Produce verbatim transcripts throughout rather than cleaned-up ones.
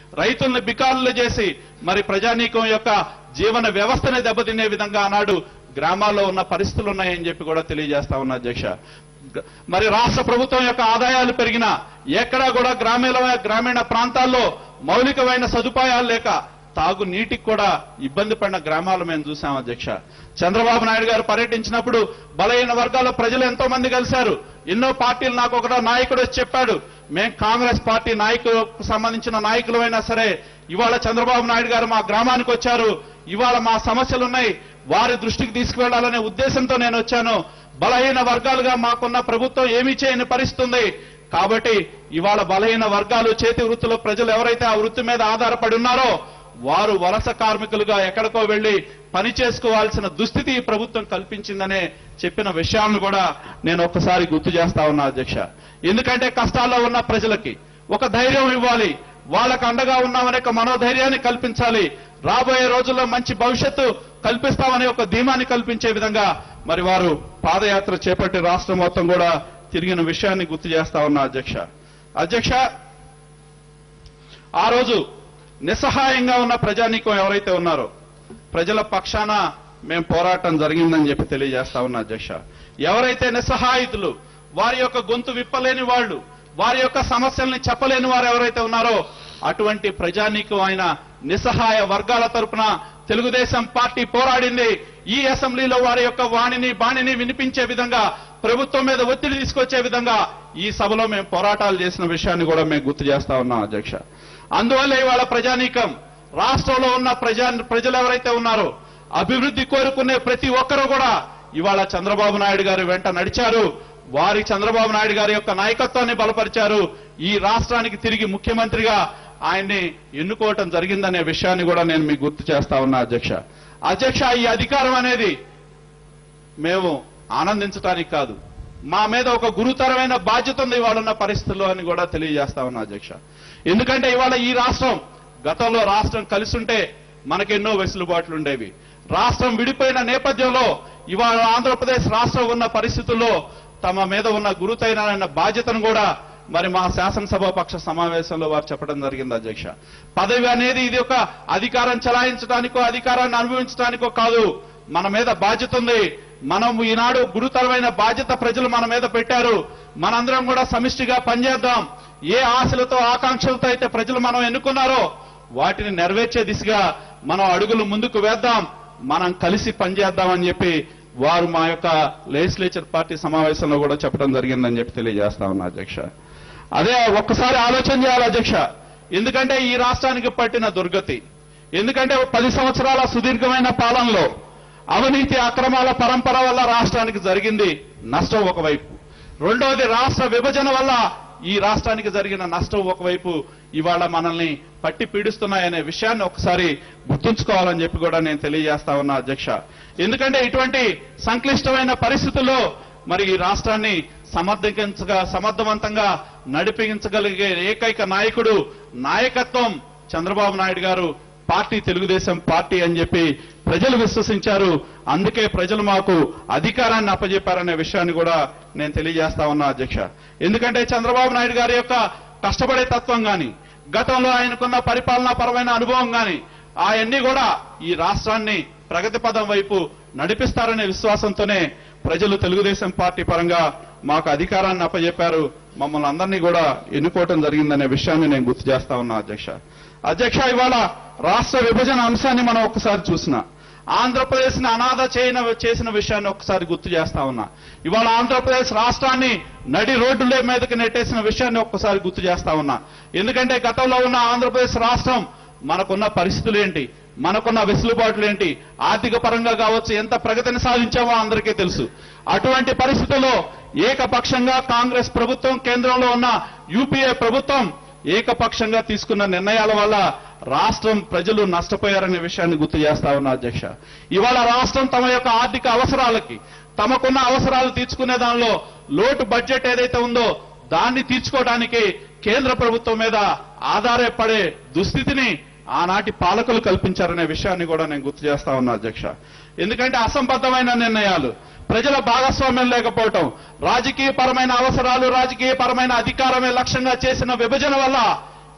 రైతుల్ని బికారులు చేసి మరి ప్రజానీకం యొక్క జీవన వ్యవస్థని దెబ్బతినే విధంగా ఆనాడు గ్రామాల్లో ఉన్న పరిస్థితులు ఉన్నాయని చెప్పి కూడా తెలియజేస్తా ఉన్నా అధ్యక్ష. మరి రాష్ట్ర ప్రభుత్వం యొక్క ఆదాయాలు పెరిగినా ఎక్కడా కూడా గ్రామీణ గ్రామీణ ప్రాంతాల్లో మౌలికమైన సదుపాయాలు లేక తాగు నీటికి కూడా ఇబ్బంది పడిన గ్రామాలు మేము చూసాం అధ్యక్ష. చంద్రబాబు నాయుడు గారు పర్యటించినప్పుడు బలహీన వర్గాల ప్రజలు ఎంతో మంది కలిశారు. ఎన్నో పార్టీలు నాకు ఒక నాయకుడు వచ్చి చెప్పాడు, మేము కాంగ్రెస్ పార్టీ నాయకులకు సంబంధించిన నాయకులమైనా సరే ఇవాళ చంద్రబాబు నాయుడు గారు మా గ్రామానికి వచ్చారు, ఇవాళ మా సమస్యలు ఉన్నాయి, వారి దృష్టికి తీసుకువెళ్లాలనే ఉద్దేశంతో నేను వచ్చాను. బలహీన వర్గాలుగా మాకున్న ప్రభుత్వం ఏమీ చేయని పరిస్థితి ఉంది కాబట్టి ఇవాళ బలహీన వర్గాలు చేతి వృత్తుల ప్రజలు ఎవరైతే ఆ వృత్తి మీద ఆధారపడి ఉన్నారో వారు వలస కార్మికులుగా ఎక్కడికో వెళ్లి పని చేసుకోవాల్సిన దుస్థితి ఈ ప్రభుత్వం కల్పించిందనే చెప్పిన విషయాలను కూడా నేను ఒక్కసారి గుర్తు చేస్తా ఉన్నా అధ్యక్ష. ఎందుకంటే కష్టాల్లో ఉన్న ప్రజలకి ఒక ధైర్యం ఇవ్వాలి, వాళ్ళకు అండగా ఉన్నామనే ఒక మనోధైర్యాన్ని కల్పించాలి, రాబోయే రోజుల్లో మంచి భవిష్యత్తు కల్పిస్తామనే ఒక ధీమాన్ని కల్పించే విధంగా మరి వారు పాదయాత్ర చేపట్టి రాష్ట్రం మొత్తం కూడా తిరిగిన విషయాన్ని గుర్తు చేస్తా ఉన్నా అధ్యక్ష. అధ్యక్ష, ఆ రోజు నిస్సహాయంగా ఉన్న ప్రజానీకం ఎవరైతే ఉన్నారో ప్రజల పక్షాన మేము పోరాటం జరిగిందని చెప్పి తెలియజేస్తా ఉన్నా అధ్యక్ష. ఎవరైతే నిస్సహాయితులు, వారి యొక్క గొంతు విప్పలేని వాళ్ళు, వారి యొక్క సమస్యల్ని చెప్పలేని వారు ఎవరైతే ఉన్నారో అటువంటి ప్రజానీకం అయిన నిస్సహాయ వర్గాల తరపున తెలుగుదేశం పార్టీ పోరాడింది. ఈ అసెంబ్లీలో వారి యొక్క వాణిని బాణిని వినిపించే విధంగా, ప్రభుత్వం మీద ఒత్తిడి తీసుకొచ్చే విధంగా ఈ సభలో మేము పోరాటాలు చేసిన విషయాన్ని కూడా మేము గుర్తు చేస్తా ఉన్నాం అధ్యక్ష. అందువల్ల ఇవాళ ప్రజానీకం, రాష్ట్రంలో ఉన్న ప్రజా ప్రజలు ఎవరైతే ఉన్నారో అభివృద్ధి కోరుకునే ప్రతి ఒక్కరూ కూడా ఇవాళ చంద్రబాబు నాయుడు గారి వెంట నడిచారు. వారి చంద్రబాబు నాయుడు గారి యొక్క నాయకత్వాన్ని బలపరిచారు. ఈ రాష్ట్రానికి తిరిగి ముఖ్యమంత్రిగా ఆయన్ని ఎన్నుకోవటం జరిగిందనే విషయాన్ని కూడా నేను మీకు గుర్తు చేస్తా ఉన్నా అధ్యక్ష. అధ్యక్ష, ఈ అధికారం అనేది మేము ఆనందించడానికి కాదు, మా మీద ఒక గురుతరమైన బాధ్యత ఉంది ఇవాళన్న పరిస్థితుల్లో అని కూడా తెలియజేస్తా ఉన్నా అధ్యక్ష. ఎందుకంటే ఇవాళ ఈ రాష్ట్రం, గతంలో రాష్ట్రం కలిసి ఉంటే మనకెన్నో వెసులుబాట్లు ఉండేవి. రాష్ట్రం విడిపోయిన నేపథ్యంలో ఇవాళ ఆంధ్రప్రదేశ్ రాష్ట్రం ఉన్న పరిస్థితుల్లో తమ మీద ఉన్న గురుతైన బాధ్యతను కూడా మరి మా శాసనసభాపక్ష సమావేశంలో వారు చెప్పడం జరిగింది అధ్యక్ష. పదవి అనేది ఇది ఒక అధికారం చలాయించడానికో అధికారాన్ని అనుభవించడానికో కాదు, మన మీద బాధ్యత ఉంది. మనం ఈనాడు గురుతరమైన బాధ్యత ప్రజలు మన మీద పెట్టారు. మనందరం కూడా సమిష్టిగా పనిచేద్దాం. ఏ ఆశలతో ఆకాంక్షలతో అయితే ప్రజలు మనం ఎన్నుకున్నారో వాటిని నెరవేర్చే దిశగా మనం అడుగులు ముందుకు వేద్దాం, మనం కలిసి పనిచేద్దామని చెప్పి వారు మా యొక్క లెజిస్లేచర్ పార్టీ సమావేశంలో కూడా చెప్పడం జరిగిందని చెప్పి తెలియజేస్తా ఉన్నా అధ్యక్ష. అదే ఒక్కసారి ఆలోచన చేయాలి అధ్యక్ష. ఎందుకంటే ఈ రాష్ట్రానికి పట్టిన దుర్గతి, ఎందుకంటే పది సంవత్సరాల సుదీర్ఘమైన పాలనలో అవినీతి అక్రమాల పరంపర వల్ల రాష్ట్రానికి జరిగింది నష్టం ఒకవైపు, రెండోది రాష్ట్ర విభజన వల్ల ఈ రాష్ట్రానికి జరిగిన నష్టం ఒకవైపు ఇవాళ మనల్ని పట్టి పీడిస్తున్నాయనే విషయాన్ని ఒకసారి గుర్తుంచుకోవాలని చెప్పి కూడా నేను తెలియజేస్తా ఉన్నా అధ్యక్ష. ఎందుకంటే ఇటువంటి సంక్లిష్టమైన పరిస్థితుల్లో మరి ఈ రాష్ట్రాన్ని సమర్థించగా సమర్థవంతంగా నడిపించగలిగే ఏకైక నాయకుడు, నాయకత్వం చంద్రబాబు నాయుడు గారు, పార్టీ తెలుగుదేశం పార్టీ అని చెప్పి ప్రజలు విశ్వసించారు. అందుకే ప్రజలు మాకు అధికారాన్ని అప్పజెప్పారనే విషయాన్ని కూడా నేను తెలియజేస్తా ఉన్నా అధ్యక్ష. ఎందుకంటే చంద్రబాబు నాయుడు గారి యొక్క కష్టపడే తత్వం గాని, గతంలో ఆయనకున్న పరిపాలనా పరమైన అనుభవం గాని అవన్నీ కూడా ఈ రాష్ట్రాన్ని ప్రగతి పదం వైపు నడిపిస్తారనే విశ్వాసంతోనే ప్రజలు తెలుగుదేశం పార్టీ పరంగా మాకు అధికారాన్ని అప్పజెప్పారు, మమ్మల్ని అందరినీ కూడా ఎన్నుకోవటం జరిగిందనే విషయాన్ని నేను గుర్తు చేస్తా ఉన్నా అధ్యక్ష. అధ్యక్ష, ఇవాళ రాష్ట్ర విభజన అంశాన్ని మనం ఒక్కసారి చూసినా, ఆంధ్రప్రదేశ్ ని అనాథ చేయన చేసిన విషయాన్ని ఒక్కసారి గుర్తు చేస్తా ఉన్నా. ఇవాళ ఆంధ్రప్రదేశ్ రాష్ట్రాన్ని నడి రోడ్డుల మీదకి నెట్టేసిన విషయాన్ని ఒక్కసారి గుర్తు చేస్తా ఉన్నా. ఎందుకంటే గతంలో ఉన్న ఆంధ్రప్రదేశ్ రాష్ట్రం మనకున్న పరిస్థితులు ఏంటి, మనకున్న వెసులుబాట్లు ఏంటి, ఆర్థిక పరంగా కావచ్చు ఎంత ప్రగతిని సాధించామో అందరికీ తెలుసు. అటువంటి పరిస్థితుల్లో ఏకపక్షంగా కాంగ్రెస్ ప్రభుత్వం, కేంద్రంలో ఉన్న యూపీఏ ప్రభుత్వం ఏకపక్షంగా తీసుకున్న నిర్ణయాల వల్ల రాష్ట్రం ప్రజలు నష్టపోయారనే విషయాన్ని గుర్తు చేస్తా ఉన్నా అధ్యక్ష. ఇవాళ రాష్ట్రం తమ యొక్క ఆర్థిక అవసరాలకి, తమకున్న అవసరాలు తీర్చుకునే దానిలో లోటు బడ్జెట్ ఏదైతే ఉందో దాన్ని తీర్చుకోవడానికి కేంద్ర ప్రభుత్వం మీద ఆధారపడే దుస్థితిని ఆనాటి పాలకులు కల్పించారనే విషయాన్ని కూడా నేను గుర్తు చేస్తా ఉన్నా అధ్యక్ష. ఎందుకంటే అసంబద్ధమైన నిర్ణయాలు, ప్రజల భాగస్వామ్యం లేకపోవటం, రాజకీయ పరమైన అవసరాలు, రాజకీయ పరమైన అధికారమే లక్ష్యంగా చేసిన విభజన వల్ల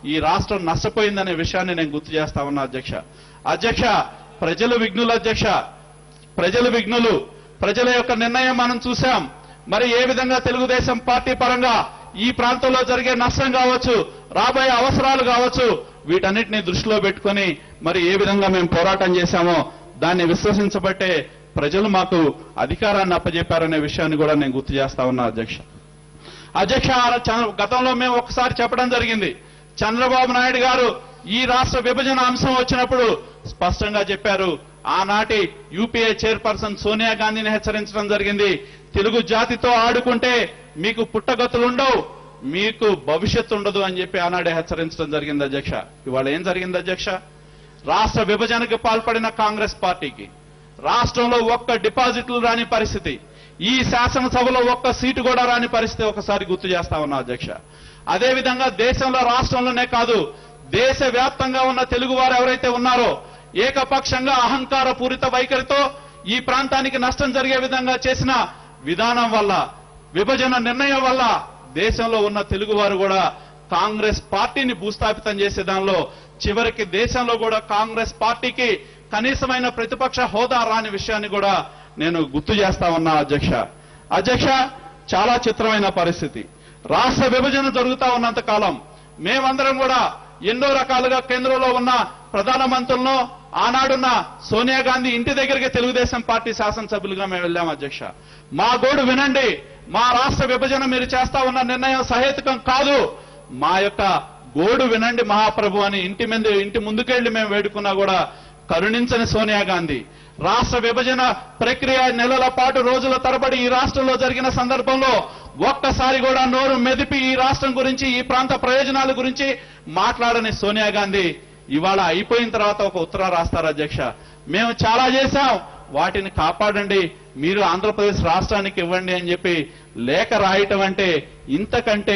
ఈ రాష్ట్రం నష్టపోయిందనే విషయాన్ని నేను గుర్తు చేస్తా ఉన్నా అధ్యక్ష. అధ్యక్ష, ప్రజలు విఘ్నులు అధ్యక్ష, ప్రజలు విఘ్నులు. ప్రజల యొక్క నిర్ణయం మనం చూశాం. మరి ఏ విధంగా తెలుగుదేశం పార్టీ పరంగా ఈ ప్రాంతంలో జరిగే నష్టం కావచ్చు, రాబోయే అవసరాలు కావచ్చు, వీటన్నిటిని దృష్టిలో పెట్టుకొని మరి ఏ విధంగా మేము పోరాటం చేశామో దాన్ని విశ్వసించబట్టే ప్రజలు మాకు అధికారాన్ని అప్పజెప్పారనే విషయాన్ని కూడా నేను గుర్తు చేస్తా ఉన్నా అధ్యక్ష. అధ్యక్ష, గతంలో మేము ఒకసారి చెప్పడం జరిగింది. చంద్రబాబు నాయుడు గారు ఈ రాష్ట్ర విభజన అంశం వచ్చినప్పుడు స్పష్టంగా చెప్పారు. ఆనాటి యూపీఏ చైర్పర్సన్ సోనియా గాంధీని హెచ్చరించడం జరిగింది. తెలుగు జాతితో ఆడుకుంటే మీకు పుట్టగతులుండవు, మీకు భవిష్యత్తు ఉండదు అని చెప్పి ఆనాడే హెచ్చరించడం జరిగింది అధ్యక్ష. ఇవాళ ఏం జరిగింది అధ్యక్ష? రాష్ట్ర విభజనకు పాల్పడిన కాంగ్రెస్ పార్టీకి రాష్ట్రంలో ఒక్క డిపాజిట్లు రాని పరిస్థితి, ఈ శాసనసభలో ఒక్క సీటు కూడా రాని పరిస్థితి ఒకసారి గుర్తు చేస్తా ఉన్నా అధ్యక్ష. అదేవిధంగా దేశంలో రాష్ట్రంలోనే కాదు, దేశవ్యాప్తంగా ఉన్న తెలుగు వారు ఎవరైతే ఉన్నారో ఏకపక్షంగా అహంకార పూరిత వైఖరితో ఈ ప్రాంతానికి నష్టం జరిగే విధంగా చేసిన విధానం వల్ల, విభజన నిర్ణయం వల్ల దేశంలో ఉన్న తెలుగు వారు కూడా కాంగ్రెస్ పార్టీని భూస్థాపితం చేసే దానిలో చివరికి దేశంలో కూడా కాంగ్రెస్ పార్టీకి కనీసమైన ప్రతిపక్ష హోదా రాని విషయాన్ని కూడా నేను గుర్తు చేస్తా ఉన్నా అధ్యక్ష. అధ్యక్ష, చాలా చిత్రమైన పరిస్థితి. రాష్ట్ర విభజన జరుగుతా ఉన్నంత కాలం మేమందరం కూడా ఎన్నో రకాలుగా కేంద్రంలో ఉన్న ప్రధానమంత్రులను, ఆనాడున్న సోనియా గాంధీ ఇంటి దగ్గరికి తెలుగుదేశం పార్టీ శాసనసభ్యులుగా మేము వెళ్ళాం అధ్యక్ష. మా గోడు వినండి, మా రాష్ట్ర విభజన మీరు చేస్తా ఉన్న నిర్ణయం సహేతుకం కాదు, మా యొక్క గోడు వినండి మహాప్రభు అని ఇంటి ముందు ఇంటి ముందుకెళ్లి మేము వేడుకున్నా కూడా కరుణించని సోనియా గాంధీ రాష్ట్ర విభజన ప్రక్రియ నెలల పాటు రోజుల తరబడి ఈ రాష్ట్రంలో జరిగిన సందర్భంలో ఒక్కసారి కూడా నోరు మెదిపి ఈ రాష్ట్రం గురించి, ఈ ప్రాంత ప్రయోజనాల గురించి మాట్లాడని సోనియా గాంధీ ఇవాళ అయిపోయిన తర్వాత ఒక ఉత్తరం రాస్తారు అధ్యక్ష. మేము చాలా చేశాం, వాటిని కాపాడండి, మీరు ఆంధ్రప్రదేశ్ రాష్ట్రానికి ఇవ్వండి అని చెప్పి లేఖ రాయటం అంటే ఇంతకంటే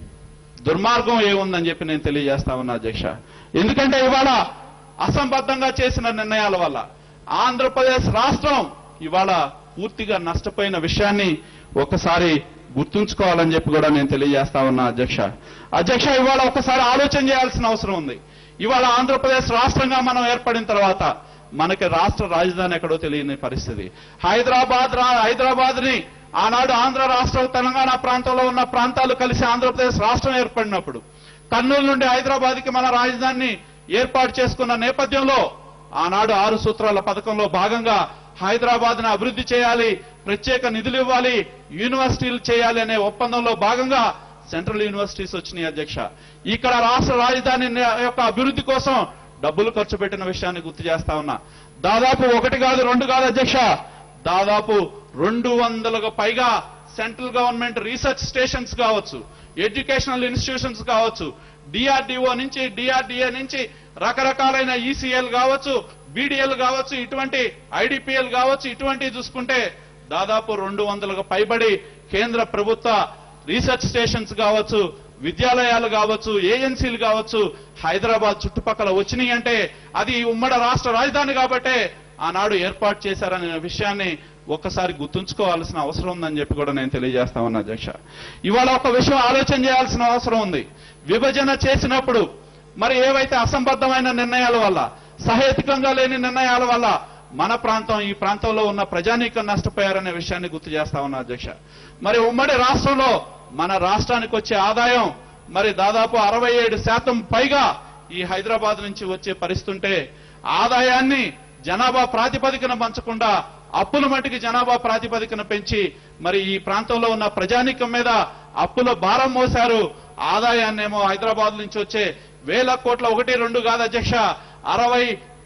దుర్మార్గం ఏముందని చెప్పి నేను తెలియజేస్తా ఉన్నా అధ్యక్ష. ఎందుకంటే ఇవాళ అసంబద్ధంగా చేసిన నిర్ణయాల వల్ల ఆంధ్రప్రదేశ్ రాష్ట్రం ఇవాళ పూర్తిగా నష్టపోయిన విషయాన్ని ఒకసారి గుర్తుంచుకోవాలని చెప్పి కూడా నేను తెలియజేస్తా ఉన్నా అధ్యక్ష. అధ్యక్ష, ఇవాళ ఒకసారి ఆలోచన చేయాల్సిన అవసరం ఉంది. ఇవాళ ఆంధ్రప్రదేశ్ రాష్ట్రంగా మనం ఏర్పడిన తర్వాత మనకి రాష్ట్ర రాజధాని ఎక్కడో తెలియని పరిస్థితి. హైదరాబాద్ హైదరాబాద్ ని ఆనాడు ఆంధ్ర రాష్ట్ర తెలంగాణ ప్రాంతంలో ఉన్న ప్రాంతాలు కలిసి ఆంధ్రప్రదేశ్ రాష్ట్రం ఏర్పడినప్పుడు కర్నూలు నుండి హైదరాబాద్ కి మన రాజధానిని ఏర్పాటు చేసుకున్న నేపథ్యంలో ఆనాడు ఆరు సూత్రాల పథకంలో భాగంగా హైదరాబాద్ ని అభివృద్ధి చేయాలి, ప్రత్యేక నిధులు ఇవ్వాలి, యూనివర్సిటీలు చేయాలి అనే ఒప్పందంలో భాగంగా సెంట్రల్ యూనివర్సిటీస్ వచ్చినాయి అధ్యక్ష. ఇక్కడ రాష్ట్ర రాజధాని యొక్క అభివృద్ధి కోసం డబ్బులు ఖర్చు పెట్టిన విషయాన్ని గుర్తు చేస్తా ఉన్నా. దాదాపు ఒకటి కాదు, రెండు కాదు అధ్యక్ష, దాదాపు రెండు వందలకు పైగా సెంట్రల్ గవర్నమెంట్ రీసెర్చ్ స్టేషన్స్ కావచ్చు, ఎడ్యుకేషనల్ ఇన్స్టిట్యూషన్స్ కావచ్చు, డిఆర్డిఓ నుంచి డిఆర్డిఏ నుంచి రకరకాలైన ఈసీఎల్ కావచ్చు, బీడీఎల్ కావచ్చు, ఇటువంటి ఐడిపిఎల్ కావచ్చు, ఇటువంటివి చూసుకుంటే దాదాపు రెండు వందలకు పైబడి కేంద్ర ప్రభుత్వ రీసెర్చ్ స్టేషన్స్ కావచ్చు, విద్యాలయాలు కావచ్చు, ఏజెన్సీలు కావచ్చు హైదరాబాద్ చుట్టుపక్కల వచ్చినాయి అంటే అది ఉమ్మడి రాష్ట్ర రాజధాని కాబట్టే ఆనాడు ఏర్పాటు చేశారనే విషయాన్ని ఒక్కసారి గుర్తుంచుకోవాల్సిన అవసరం ఉందని చెప్పి కూడా నేను తెలియజేస్తా ఉన్నా అధ్యక్ష. ఇవాళ ఒక విషయం ఆలోచన చేయాల్సిన అవసరం ఉంది. విభజన చేసినప్పుడు మరి ఏవైతే అసంబద్ధమైన నిర్ణయాల వల్ల, సహేతుకంగా లేని నిర్ణయాల వల్ల మన ప్రాంతం, ఈ ప్రాంతంలో ఉన్న ప్రజానీకం నష్టపోయారనే విషయాన్ని గుర్తు చేస్తా ఉన్నా అధ్యక్ష. మరి ఉమ్మడి రాష్ట్రంలో మన రాష్ట్రానికి వచ్చే ఆదాయం మరి దాదాపు అరవై ఏడు శాతం పైగా ఈ హైదరాబాద్ నుంచి వచ్చే పరిస్థితి ఉంటే ఆదాయాన్ని జనాభా ప్రాతిపదికన పంచకుండా అప్పుల మట్టికి జనాభా ప్రాతిపదికన పెంచి మరి ఈ ప్రాంతంలో ఉన్న ప్రజానీకం మీద అప్పుల భారం మోశారు. ఆదాయాన్నేమో హైదరాబాద్ నుంచి వచ్చే వేల కోట్ల ఒకటి రెండు కాదు అధ్యక్ష, అరవై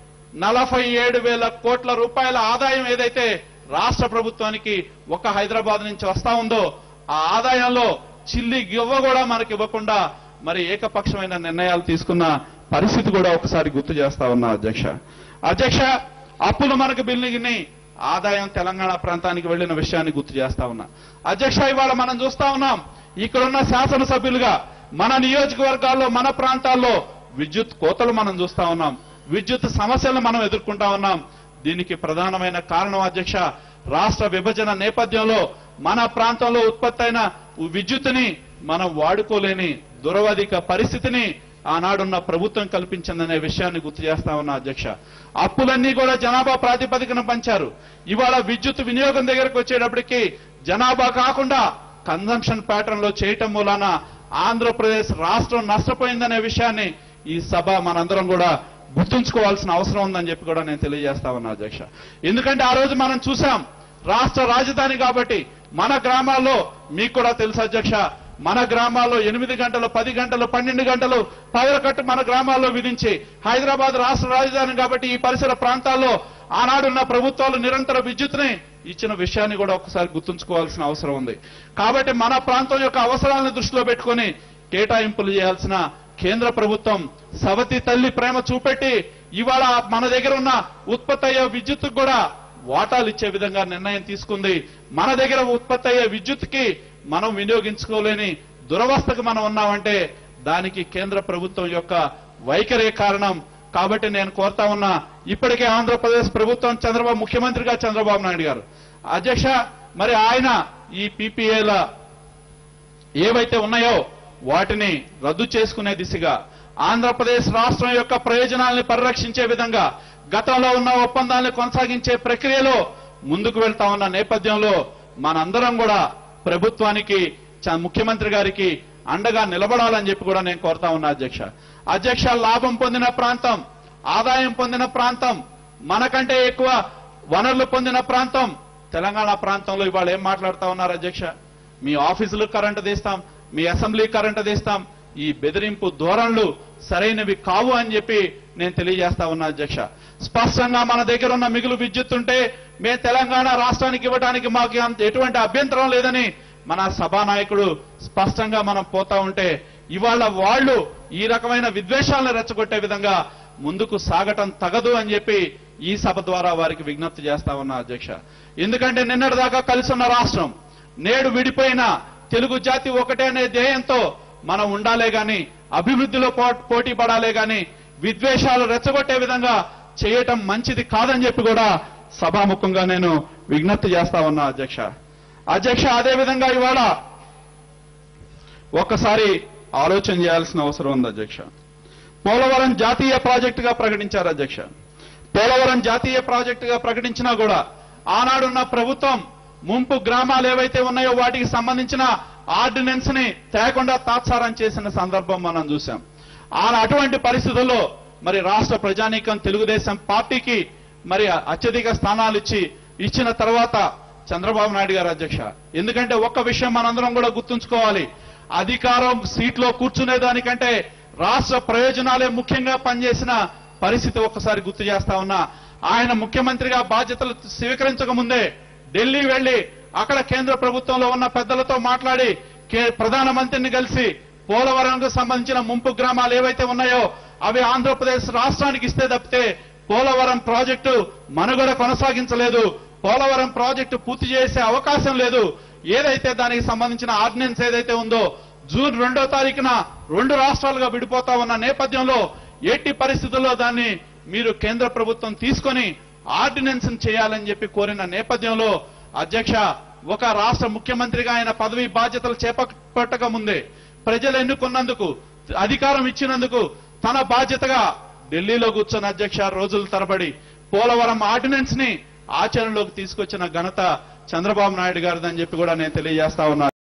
నలభై ఏడు వేల కోట్ల రూపాయల ఆదాయం ఏదైతే రాష్ట్ర ప్రభుత్వానికి ఒక హైదరాబాద్ నుంచి వస్తా ఉందో ఆ ఆదాయంలో చిల్లి గివ్వ కూడా మనకి ఇవ్వకుండా మరి ఏకపక్షమైన నిర్ణయాలు తీసుకున్న పరిస్థితి కూడా ఒకసారి గుర్తు చేస్తా ఉన్నా అధ్యక్ష. అధ్యక్ష, అప్పులు మనకు బిల్లుని ఆదాయం తెలంగాణ ప్రాంతానికి వెళ్లిన విషయాన్ని గుర్తు చేస్తా ఉన్నా అధ్యక్ష. ఇవాళ మనం చూస్తా ఉన్నాం, ఇక్కడున్న శాసనసభ్యులుగా మన నియోజకవర్గాల్లో, మన ప్రాంతాల్లో విద్యుత్ కోతలు మనం చూస్తా ఉన్నాం, విద్యుత్ సమస్యలను మనం ఎదుర్కొంటా ఉన్నాం. దీనికి ప్రధానమైన కారణం అధ్యక్ష, రాష్ట్ర విభజన నేపథ్యంలో మన ప్రాంతంలో ఉత్పత్తి అయిన విద్యుత్తుని మనం వాడుకోలేని దురవధిక పరిస్థితిని ఆనాడున్న ప్రభుత్వం కల్పించిందనే విషయాన్ని గుర్తు చేస్తా ఉన్నా అధ్యక్ష. అప్పులన్నీ కూడా జనాభా ప్రాతిపదికన పంచారు. ఇవాళ విద్యుత్ వినియోగం దగ్గరకు వచ్చేటప్పటికి జనాభా కాకుండా కన్జంప్షన్ ప్యాటర్న్ లో చేయటం మూలాన ఆంధ్రప్రదేశ్ రాష్ట్రం నష్టపోయిందనే విషయాన్ని ఈ సభ మనందరం కూడా గుర్తుంచుకోవాల్సిన అవసరం ఉందని చెప్పి కూడా నేను తెలియజేస్తా ఉన్నా అధ్యక్ష. ఎందుకంటే ఆ రోజు మనం చూసాం, రాష్ట్ర రాజధాని కాబట్టి మన గ్రామాల్లో, మీకు కూడా తెలుసు అధ్యక్ష, మన గ్రామాల్లో ఎనిమిది గంటలు పది గంటలు పన్నెండు గంటలు పవర్ కట్ మన గ్రామాల్లో విధించి, హైదరాబాద్ రాష్ట్ర రాజధాని కాబట్టి ఈ పరిసర ప్రాంతాల్లో ఆనాడున్న ప్రభుత్వాలు నిరంతర విద్యుత్ని ఇచ్చిన విషయాన్ని కూడా ఒకసారి గుర్తుంచుకోవాల్సిన అవసరం ఉంది. కాబట్టి మన ప్రాంతం యొక్క అవసరాలను దృష్టిలో పెట్టుకుని కేటాయింపులు చేయాల్సిన కేంద్ర ప్రభుత్వం సవతి తల్లి ప్రేమ చూపెట్టి ఇవాళ మన దగ్గర ఉన్న ఉత్పత్తి అయ్యే విద్యుత్ కూడా వాటాలు ఇచ్చే విధంగా నిర్ణయం తీసుకుంది. మన దగ్గర ఉత్పత్తి అయ్యే విద్యుత్కి మనం వినియోగించుకోలేని దురవస్థకు మనం ఉన్నామంటే దానికి కేంద్ర ప్రభుత్వం యొక్క వైఖరే కారణం. కాబట్టి నేను కోరుతా ఉన్నా, ఇప్పటికే ఆంధ్రప్రదేశ్ ప్రభుత్వం చంద్రబాబు ముఖ్యమంత్రిగా చంద్రబాబు నాయుడు గారు అధ్యక్ష, మరి ఆయన ఈ పీపీఏల ఏవైతే ఉన్నాయో వాటిని రద్దు చేసుకునే దిశగా, ఆంధ్రప్రదేశ్ రాష్ట్రం యొక్క ప్రయోజనాలను పరిరక్షించే విధంగా గతంలో ఉన్న ఒప్పందాలను కొనసాగించే ప్రక్రియలో ముందుకు వెళ్తా ఉన్న నేపథ్యంలో మనందరం కూడా ప్రభుత్వానికి, ముఖ్యమంత్రి గారికి అండగా నిలబడాలని చెప్పి కూడా నేను కోరుతా ఉన్నా అధ్యక్ష. అధ్యక్ష, లాభం పొందిన ప్రాంతం, ఆదాయం పొందిన ప్రాంతం, మనకంటే ఎక్కువ వనరులు పొందిన ప్రాంతం తెలంగాణ ప్రాంతంలో ఇవాళ ఏం మాట్లాడుతా ఉన్నారు అధ్యక్ష? మీ ఆఫీసులకు కరెంటు తీస్తాం, మీ అసెంబ్లీ కరెంటు తీస్తాం, ఈ బెదిరింపు ధోరణులు సరైనవి కావు అని చెప్పి నేను తెలియజేస్తా ఉన్నా అధ్యక్ష. స్పష్టంగా మన దగ్గర ఉన్న మిగులు విద్యుత్ ఉంటే మేము తెలంగాణ రాష్ట్రానికి ఇవ్వడానికి మాకు ఎటువంటి అభ్యంతరం లేదని మన సభానాయకుడు స్పష్టంగా మనం పోతా ఉంటే ఇవాళ వాళ్ళు ఈ రకమైన విద్వేషాలను రెచ్చగొట్టే విధంగా ముందుకు సాగటం తగదు అని చెప్పి ఈ సభ ద్వారా వారికి విజ్ఞప్తి చేస్తా ఉన్నా అధ్యక్ష. ఎందుకంటే నిన్నటిదాకా కలిసి ఉన్న రాష్ట్రం నేడు విడిపోయిన తెలుగు జాతి ఒకటే అనే ధ్యేయంతో మనం ఉండాలే గాని, అభివృద్ధిలో పోటీ పడాలే గాని విద్వేషాలు రెచ్చగొట్టే విధంగా చేయటం మంచిది కాదని చెప్పి కూడా సభాముఖంగా నేను విజ్ఞప్తి చేస్తా ఉన్నా అధ్యక్ష. అధ్యక్ష, అదేవిధంగా ఇవాళ ఒక్కసారి ఆలోచన చేయాల్సిన అవసరం ఉంది అధ్యక్ష. పోలవరం జాతీయ ప్రాజెక్టుగా ప్రకటించారు అధ్యక్ష. పోలవరం జాతీయ ప్రాజెక్టుగా ప్రకటించినా కూడా ఆనాడున్న ప్రభుత్వం ముంపు గ్రామాలు ఏవైతే ఉన్నాయో వాటికి సంబంధించిన ఆర్డినెన్స్ ని తేకుండా తాత్సారం చేసిన సందర్భం మనం చూశాం. ఆ అటువంటి పరిస్థితుల్లో మరి రాష్ట్ర ప్రజానీకం తెలుగుదేశం పార్టీకి మరి అత్యధిక స్థానాలు ఇచ్చి ఇచ్చిన తర్వాత చంద్రబాబు నాయుడు గారు అధ్యక్ష, ఎందుకంటే ఒక్క విషయం మనందరం కూడా గుర్తుంచుకోవాలి, అధికారం సీట్లో కూర్చునే దానికంటే రాష్ట్ర ప్రయోజనాలే ముఖ్యంగా పనిచేసిన పరిస్థితి ఒక్కసారి గుర్తు చేస్తా ఉన్నా. ఆయన ముఖ్యమంత్రిగా బాధ్యతలు స్వీకరించక ముందే ఢిల్లీ వెళ్లి అక్కడ కేంద్ర ప్రభుత్వంలో ఉన్న పెద్దలతో మాట్లాడి ప్రధానమంత్రిని కలిసి పోలవరంకు సంబంధించిన ముంపు గ్రామాలు ఏవైతే ఉన్నాయో అవి ఆంధ్రప్రదేశ్ రాష్ట్రానికి ఇస్తే తప్పితే పోలవరం ప్రాజెక్టు మనుగడ కొనసాగించలేదు, పోలవరం ప్రాజెక్టు పూర్తి చేసే అవకాశం లేదు. ఏదైతే దానికి సంబంధించిన ఆర్డినెన్స్ ఏదైతే ఉందో జూన్ రెండో తారీఖున రెండు రాష్ట్రాలుగా విడిపోతా ఉన్న నేపథ్యంలో ఎట్టి పరిస్థితుల్లో దాన్ని మీరు కేంద్ర ప్రభుత్వం తీసుకొని ఆర్డినెన్స్ చేయాలని చెప్పి కోరిన నేపథ్యంలో అధ్యక్ష, ఒక రాష్ట్ర ముఖ్యమంత్రిగా ఆయన పదవి బాధ్యతలు చేపట్టక ముందే ప్రజలు ఎన్నుకున్నందుకు, అధికారం ఇచ్చినందుకు తన బాధ్యతగా ఢిల్లీలో కూర్చొని అధ్యక్ష రోజుల తరబడి పోలవరం ఆర్డినెన్స్ ని ఆచరణలోకి తీసుకొచ్చిన ఘనత చంద్రబాబు నాయుడు గారిదని చెప్పి కూడా నేను తెలియజేస్తా ఉన్నా.